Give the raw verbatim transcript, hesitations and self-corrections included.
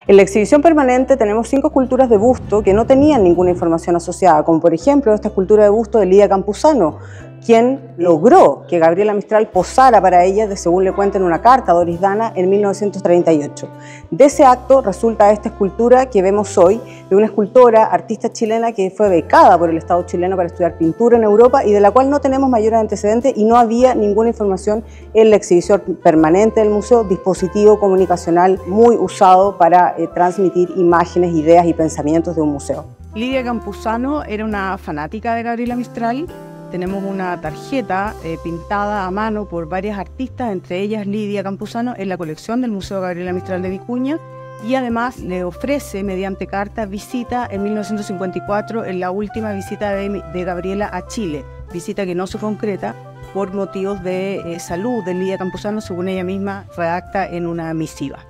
En la exhibición permanente tenemos cinco esculturas de busto que no tenían ninguna información asociada, como por ejemplo esta escultura de busto de Lidia Campuzano, quien logró que Gabriela Mistral posara para ella, de según le cuenta en una carta a Doris Dana, en mil novecientos treinta y ocho. De ese acto resulta esta escultura que vemos hoy, de una escultora, artista chilena que fue becada por el Estado chileno para estudiar pintura en Europa y de la cual no tenemos mayores antecedentes y no había ninguna información en la exhibición permanente del museo, dispositivo comunicacional muy usado para eh, transmitir imágenes, ideas y pensamientos de un museo. Lidia Campuzano era una fanática de Gabriela Mistral. Tenemos una tarjeta eh, pintada a mano por varias artistas, entre ellas Lidia Campuzano, en la colección del Museo Gabriela Mistral de Vicuña, y además le ofrece mediante carta visita en mil novecientos cincuenta y cuatro, en la última visita de, de Gabriela a Chile, visita que no se concreta por motivos de eh, salud de Lidia Campuzano, según ella misma redacta en una misiva.